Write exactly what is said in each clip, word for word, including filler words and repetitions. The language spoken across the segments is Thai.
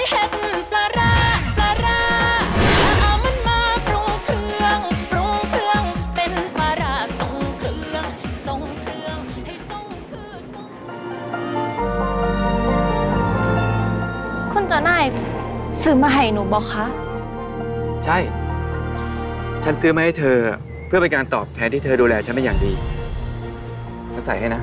เห็ดปลาร้าปลาร้าเอามันมาปรุงเครื่องปรุงเครื่องเป็นปลาร้าทรงเครื่องทรงเครื่องให้ทรงคือทรงคุณเจ้านายซื้อมาให้หนูบอกคะใช่ฉันซื้อมาให้เธอเพื่อเป็นการตอบแทนที่เธอดูแลฉันเป็นอย่างดีฉันใส่ให้นะ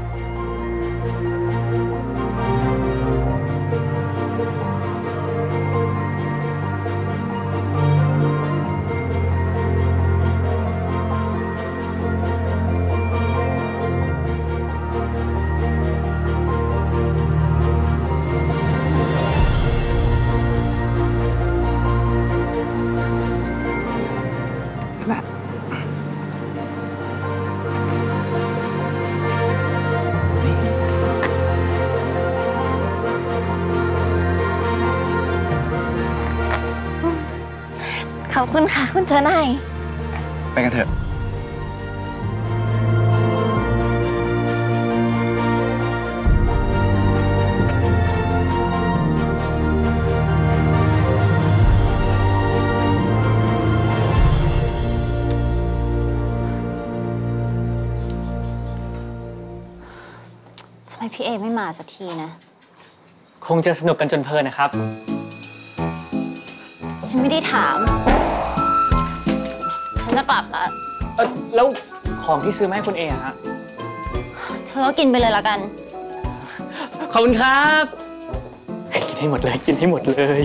ขอบคุณค่ะคุณเจ้านายไปกันเถอะทำไมพี่เอไม่มาสักทีนะคงจะสนุกกันจนเพลินนะครับฉันไม่ได้ถามฉันจะกลับละเออแล้วของที่ซื้อมาให้คุณเอฮะเธอก็กินไปเลยละกันขอบคุณครับกินให้หมดเลยกินให้หมดเลย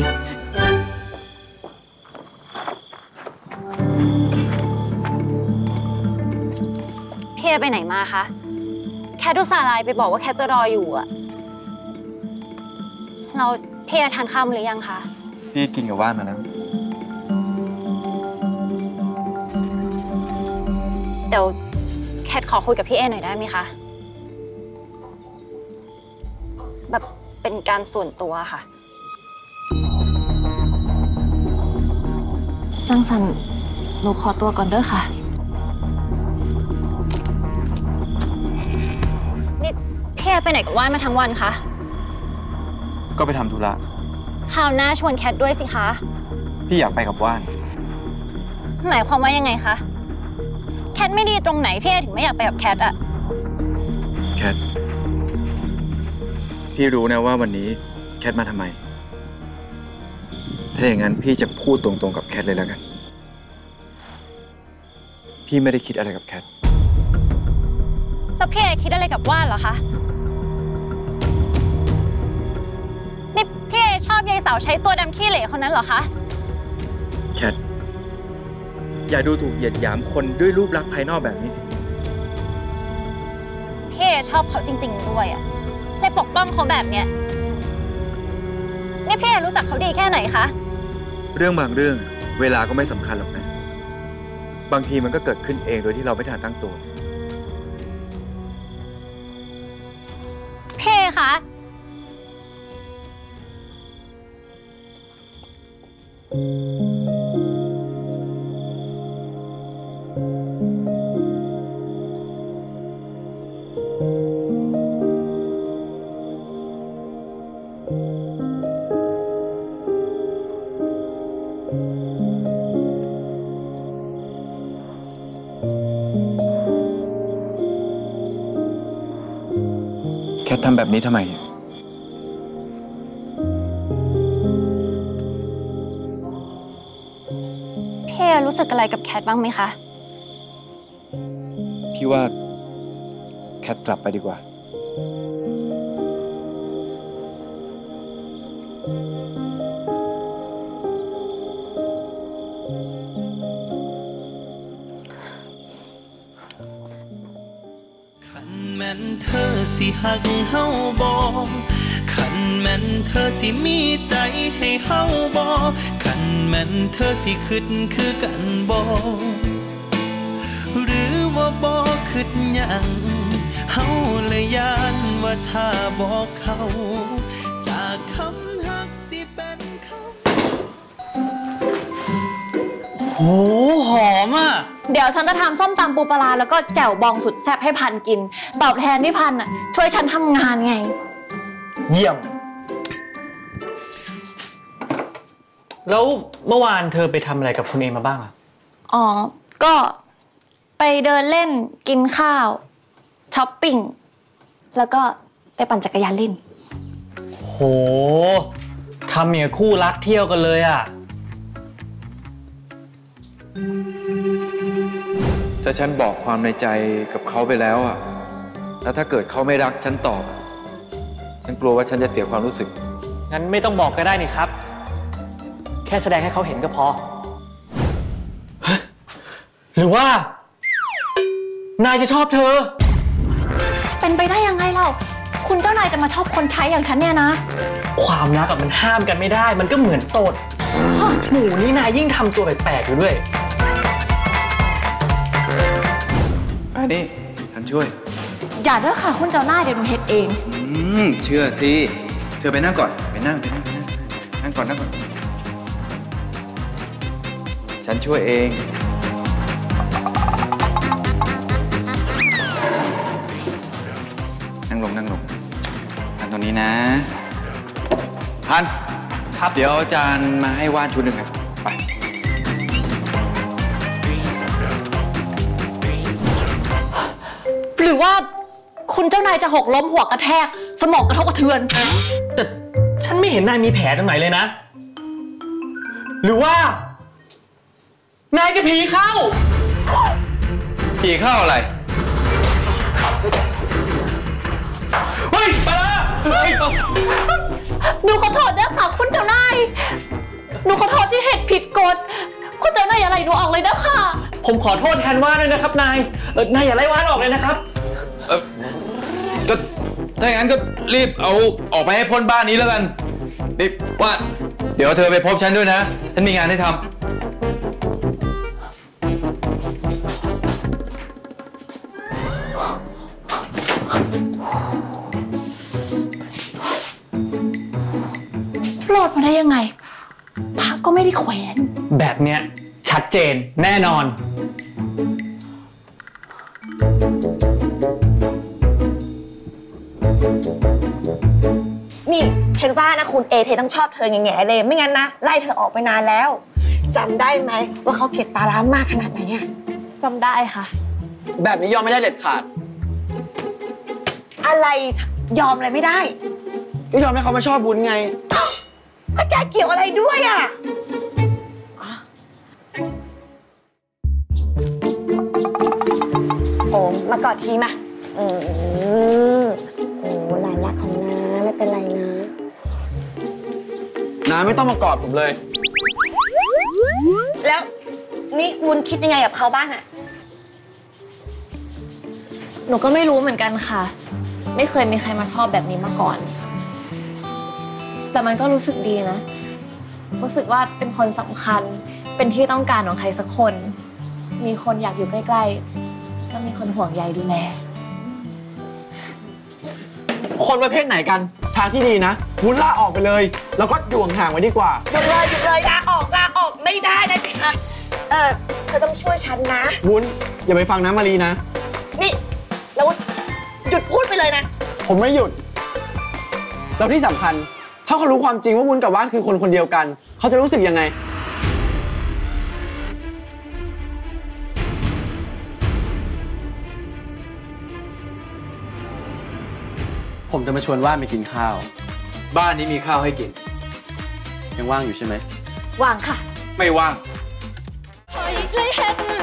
พี่เอไปไหนมาคะแคทดูสาไลน์ไปบอกว่าแคทจะรออยู่อะเราพี่เอทานข้าวหรือยังคะพี่กินกับว่านมาแล้วเดี๋ยวแคทขอคุยกับพี่เอหน่อยได้ไหมคะแบบเป็นการส่วนตัวค่ะจังสันหนูขอตัวก่อนเด้อค่ะนี่พี่เอไปไหนกับว่านมาทั้งวันคะก็ไปทำธุระคราวหน้าชวนแคทด้วยสิคะพี่อยากไปกับว่านหมายความว่ายังไงคะแคทไม่ดีตรงไหนพี่เอถึงไม่อยากไปกับแคทอะแคทพี่รู้นะว่าวันนี้แคทมาทำไมถ้าอย่างนั้นพี่จะพูดตรงๆกับแคทเลยแล้วกันพี่ไม่ได้คิดอะไรกับแคทแล้วพี่เอคิดอะไรกับว่านเหรอคะนี่พี่เอชอบยายสาวใช้ตัวดำขี้เหร่คนนั้นเหรอคะแคทอย่าดูถูกเหยียดหยามคนด้วยรูปลักษณ์ภายนอกแบบนี้สิพี่เอชอบเขาจริงๆด้วยอะเลยปกป้องเขาแบบเนี้ยนี่พี่เอรู้จักเขาดีแค่ไหนคะเรื่องบางเรื่องเวลาก็ไม่สำคัญหรอกนะบางทีมันก็เกิดขึ้นเองโดยที่เราไม่ทันตั้งตัวพี่เอคะแคททำแบบนี้ทำไมพี่เอรู้สึกอะไรกับแคทบ้างไหมคะพี่ว่าแคทกลับไปดีกว่าแม่นเธอสิหักเฮาบ่คันแม่นเธอสิมีใจให้เฮาบ่คันแม่นเธอสิคิดคือกันบ่หรือว่าบ่คิดหยังเฮาเลยย้านว่าถ้าบอกเขาจากคำหักสิเป็นเขาโหหอมอ่ะเดี๋ยวฉันจะทำส้มตำปูปลาแล้วก็แจ่วบองสุดแซ่บให้พันกินตอบแทนที่พันอ่ะช่วยฉันทำงานไงเยี่ยมแล้วเมื่อวานเธอไปทำอะไรกับคุณเอมาบ้างอะอ๋อ ก็ไปเดินเล่นกินข้าวช้อปปิ้งแล้วก็ไปปั่นจักรยานเล่นโหทำอย่างคู่รักเที่ยวกันเลยอะถ้าฉันบอกความในใจกับเขาไปแล้วอ่ะแล้วถ้าเกิดเขาไม่รักฉันตอบฉันกลัวว่าฉันจะเสียความรู้สึกงั้นไม่ต้องบอกก็ได้นี่ครับ แค่แสดงให้เขาเห็นก็พอ หรือว่านายจะชอบเธอจะเป็นไปได้ยังไงเรา คุณเจ้านายจะมาชอบคนใช้อย่างฉันเนี่ยนะความรักอะมันห้ามกันไม่ได้ มันก็เหมือนตดหมูนี่นายยิ่งทำตัวแปลกๆอยู่ด้วยอันนี้ฉันช่วยอย่าเด้อค่ะคุณเจ้านายเดี๋ยวหนูเฮ็ดเองอืมเชื่อสิ เธอไปนั่งก่อน ไปนั่งไปนั่งไปนั่งนั่งก่อนนั่งก่อน ฉันช่วยเอง นั่งลงนั่งลงนั่งตรงนี้นะพันครับเดี๋ยวอาจารย์มาให้วาดชุดหนึ่งนะไปหรือว่าคุณเจ้านายจะหกล้มหัวกระแทก สมองกระทบกระเทือนแต่ฉันไม่เห็นนายมีแผลตรงไหนเลยนะ หรือว่า นายจะผีเข้าผีเข้าอะไรเฮ้ยไปละเฮ้ยหนูขอโทษด้วยค่ะคุณเจ้านาย หนูขอโทษที่เฮ็ดผิดกฎ คุณเจ้านายอย่าไล่หนูออกเลยนะค่ะผมขอโทษแทนว่านด้วยนะครับนายเออนายอย่าไล่ว่านออกเลยนะครับเออก็ถ้าอย่างนั้นก็รีบเอาออกไปให้พ้นบ้านนี้แล้วกันรีบว่าเดี๋ยวเธอไปพบฉันด้วยนะ ฉันมีงานให้ทำโหลดมาได้ยังไงพระก็ไม่ได้แขวนแบบเนี้ยชัดเจนแน่นอนนี่ฉันว่านะคุณเอเธอต้องชอบเธอแง่ๆเลยไม่งั้นนะไล่เธอออกไปนานแล้วจำได้ไหมว่าเขาเกลียดปลาร้ามากขนาดไหนอะจำได้ค่ะแบบนี้ยอมไม่ได้เด็ดขาดอะไรยอมอะไรไม่ได้ก็ยอมให้เขามาชอบบุญไงแล้วแกเกี่ยวอะไรด้วยอะโอมมากอดทีมาอืมโอ้หลานรักของน้าไม่เป็นไรนะน้าไม่ต้องมากอดผมเลยแล้วนี่วุ้นคิดยังไงกับเขาบ้างอะหนูก็ไม่รู้เหมือนกันค่ะ ไม่เคยมีใครมาชอบแบบนี้มาก่อน แต่มันก็รู้สึกดีนะ รู้สึกว่าเป็นคนสำคัญ เป็นที่ต้องการของใครสักคน มีคนอยากอยู่ใกล้ๆก็มีคนห่วงใยดูแลคนประเภทไหนกัน ทางที่ดีนะ วุ้นล่าออกไปเลย แล้วก็อยู่ห่างๆไว้ดีกว่าหยุดเลยหยุดเลยลาออกลาออกไม่ได้นะสิคะเออเธอต้องช่วยฉันนะวุ้นอย่าไปฟังน้ำมารีนะนี่แล้วหยุดพูดไปเลยนะผมไม่หยุด แล้วที่สำคัญ ถ้าเขารู้ความจริงว่าวุ้นกับว่านคือคนคนเดียวกัน เขาจะรู้สึกยังไง ผมจะมาชวนว่านไปกินข้าวบ้านนี้มีข้าวให้กินยังว่างอยู่ใช่ไหมวางค่ะไม่ว่างคอยเลยเฮ็ด